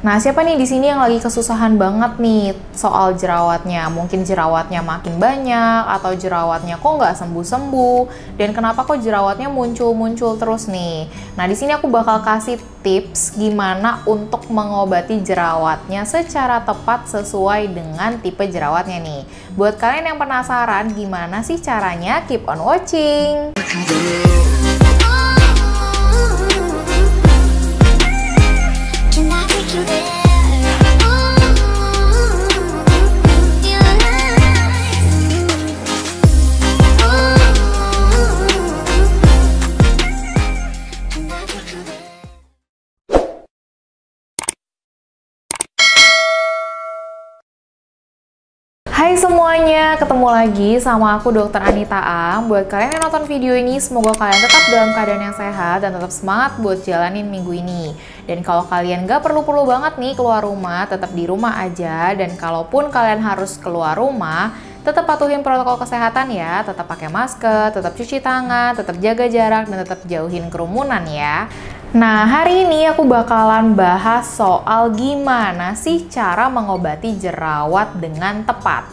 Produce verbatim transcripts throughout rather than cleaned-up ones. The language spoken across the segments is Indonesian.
Nah, siapa nih di sini yang lagi kesusahan banget nih soal jerawatnya? Mungkin jerawatnya makin banyak atau jerawatnya kok nggak sembuh-sembuh, dan kenapa kok jerawatnya muncul-muncul terus nih? Nah, di sini aku bakal kasih tips gimana untuk mengobati jerawatnya secara tepat sesuai dengan tipe jerawatnya nih. Buat kalian yang penasaran gimana sih caranya, keep on watching. Hai semuanya, ketemu lagi sama aku Dokter Anita Am. Buat kalian yang nonton video ini, semoga kalian tetap dalam keadaan yang sehat dan tetap semangat buat jalanin minggu ini. Dan kalau kalian gak perlu-perlu banget nih keluar rumah, tetap di rumah aja. Dan kalaupun kalian harus keluar rumah, tetap patuhin protokol kesehatan ya. Tetap pakai masker, tetap cuci tangan, tetap jaga jarak, dan tetap jauhin kerumunan ya. Nah, hari ini aku bakalan bahas soal gimana sih cara mengobati jerawat dengan tepat.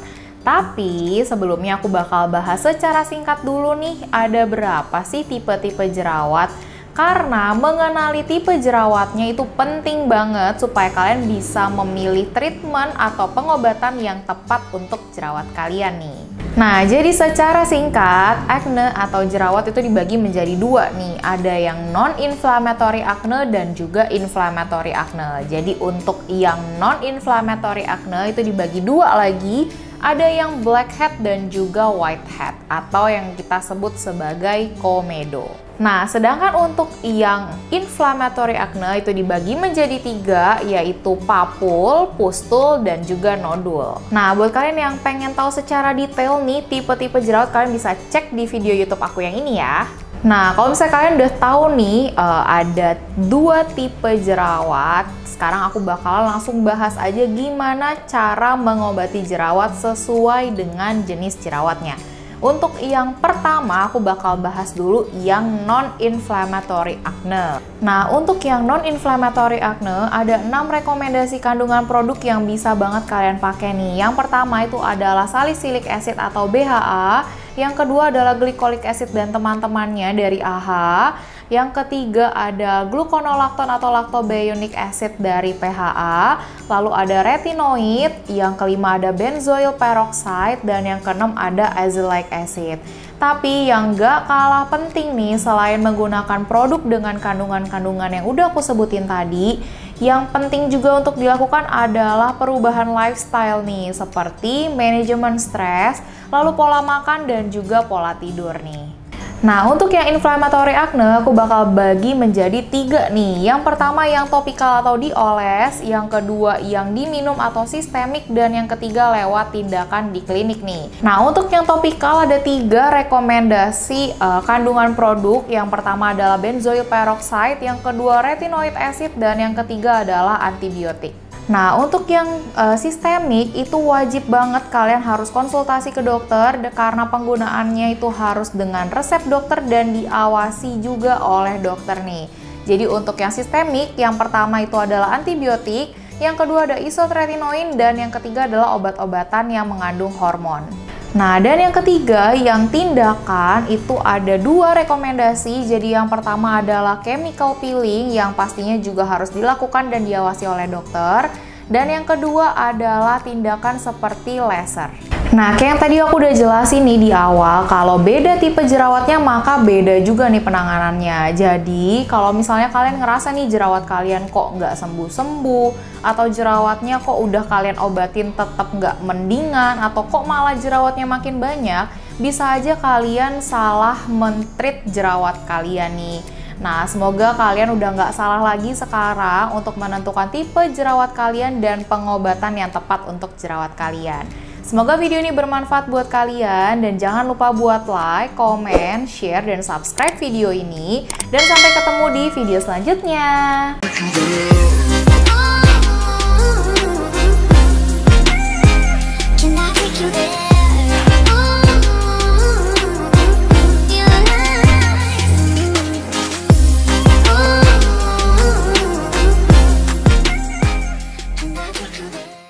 Tapi sebelumnya aku bakal bahas secara singkat dulu nih, ada berapa sih tipe-tipe jerawat? Karena mengenali tipe jerawatnya itu penting banget supaya kalian bisa memilih treatment atau pengobatan yang tepat untuk jerawat kalian nih. Nah, jadi secara singkat, acne atau jerawat itu dibagi menjadi dua nih. Ada yang non-inflammatory acne dan juga inflammatory acne. Jadi untuk yang non-inflammatory acne itu dibagi dua lagi. Ada yang blackhead dan juga whitehead atau yang kita sebut sebagai komedo. Nah, sedangkan untuk yang inflammatory acne itu dibagi menjadi tiga, yaitu papul, pustul, dan juga nodul. Nah, buat kalian yang pengen tahu secara detail nih tipe-tipe jerawat, kalian bisa cek di video YouTube aku yang ini ya. Nah, kalau misalnya kalian udah tahu nih uh, ada dua tipe jerawat, sekarang aku bakal langsung bahas aja gimana cara mengobati jerawat sesuai dengan jenis jerawatnya. Untuk yang pertama, aku bakal bahas dulu yang non-inflammatory acne. Nah, untuk yang non-inflammatory acne, ada enam rekomendasi kandungan produk yang bisa banget kalian pakai nih. Yang pertama itu adalah salicylic acid atau B H A. Yang kedua adalah glycolic acid dan teman-temannya dari A H A. Yang ketiga ada gluconolactone atau lactobaionic acid dari P H A. Lalu ada retinoid. Yang kelima ada benzoyl peroxide. Dan yang keenam ada azelaic acid. Tapi yang gak kalah penting nih, selain menggunakan produk dengan kandungan-kandungan yang udah aku sebutin tadi, yang penting juga untuk dilakukan adalah perubahan lifestyle nih, seperti manajemen stres, lalu pola makan dan juga pola tidur nih. Nah, untuk yang inflammatory acne, aku bakal bagi menjadi tiga nih. Yang pertama yang topikal atau dioles, yang kedua yang diminum atau sistemik, dan yang ketiga lewat tindakan di klinik nih. Nah, untuk yang topikal ada tiga rekomendasi uh, kandungan produk. Yang pertama adalah benzoyl peroxide, yang kedua retinoid acid, dan yang ketiga adalah antibiotik. Nah, untuk yang uh, sistemik itu wajib banget kalian harus konsultasi ke dokter karena penggunaannya itu harus dengan resep dokter dan diawasi juga oleh dokter nih. Jadi untuk yang sistemik, yang pertama itu adalah antibiotik, yang kedua ada isotretinoin, dan yang ketiga adalah obat-obatan yang mengandung hormon. Nah, dan yang ketiga, yang tindakan itu ada dua rekomendasi. Jadi yang pertama adalah chemical peeling yang pastinya juga harus dilakukan dan diawasi oleh dokter. Dan yang kedua adalah tindakan seperti laser. Nah, kayak yang tadi aku udah jelasin nih di awal, kalau beda tipe jerawatnya maka beda juga nih penanganannya. Jadi, kalau misalnya kalian ngerasa nih jerawat kalian kok nggak sembuh-sembuh, atau jerawatnya kok udah kalian obatin tetap nggak mendingan, atau kok malah jerawatnya makin banyak, bisa aja kalian salah men-treat jerawat kalian nih. Nah, semoga kalian udah nggak salah lagi sekarang untuk menentukan tipe jerawat kalian dan pengobatan yang tepat untuk jerawat kalian. Semoga video ini bermanfaat buat kalian, dan jangan lupa buat like, komen, share, dan subscribe video ini. Dan sampai ketemu di video selanjutnya. you there.